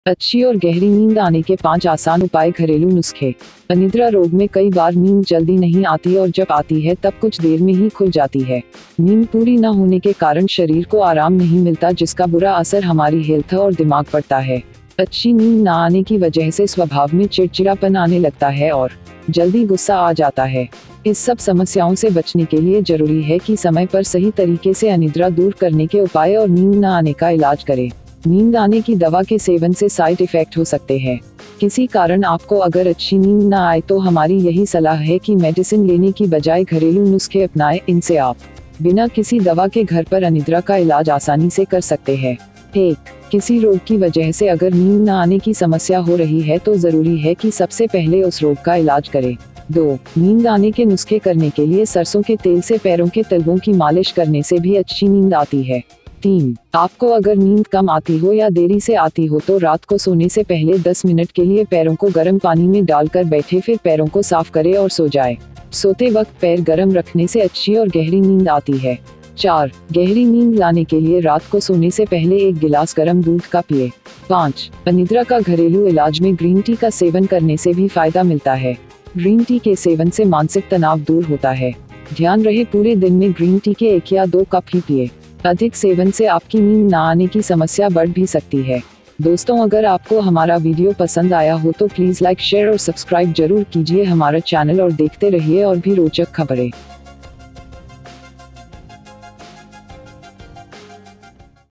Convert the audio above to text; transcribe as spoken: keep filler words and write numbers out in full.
अच्छी और गहरी नींद आने के पांच आसान उपाय। घरेलू नुस्खे। अनिद्रा रोग में कई बार नींद जल्दी नहीं आती और जब आती है तब कुछ देर में ही खुल जाती है। नींद पूरी न होने के कारण शरीर को आराम नहीं मिलता, जिसका बुरा असर हमारी हेल्थ और दिमाग पड़ता है। अच्छी नींद न आने की वजह से स्वभाव में चिड़चिड़ापन आने लगता है और जल्दी गुस्सा आ जाता है। इस सब समस्याओं से बचने के लिए जरूरी है कि समय पर सही तरीके से अनिद्रा दूर करने के उपाय और नींद न आने का इलाज करें। नींद आने की दवा के सेवन से साइड इफेक्ट हो सकते हैं। किसी कारण आपको अगर अच्छी नींद न आए तो हमारी यही सलाह है कि मेडिसिन लेने की बजाय घरेलू नुस्खे अपनाएं। इनसे आप बिना किसी दवा के घर पर अनिद्रा का इलाज आसानी से कर सकते हैं। एक, किसी रोग की वजह से अगर नींद न आने की समस्या हो रही है तो जरूरी है कि सबसे पहले उस रोग का इलाज करें। दो, नींद आने के नुस्खे करने के लिए सरसों के तेल से पैरों के तलवों की मालिश करने से भी अच्छी नींद आती है। तीन, आपको अगर नींद कम आती हो या देरी से आती हो तो रात को सोने से पहले दस मिनट के लिए पैरों को गर्म पानी में डालकर बैठे, फिर पैरों को साफ करें और सो जाए। सोते वक्त पैर गर्म रखने से अच्छी और गहरी नींद आती है। चार, गहरी नींद लाने के लिए रात को सोने से पहले एक गिलास गर्म दूध का पिए। पाँच, अनिद्रा का घरेलू इलाज में ग्रीन टी का सेवन करने से भी फायदा मिलता है। ग्रीन टी के सेवन से मानसिक तनाव दूर होता है। ध्यान रहे पूरे दिन में ग्रीन टी के एक या दो कप ही पिए। अधिक सेवन से आपकी नींद न आने की समस्या बढ़ भी सकती है। दोस्तों, अगर आपको हमारा वीडियो पसंद आया हो तो प्लीज लाइक, शेयर और सब्सक्राइब जरूर कीजिए हमारा चैनल और देखते रहिए और भी रोचक खबरें।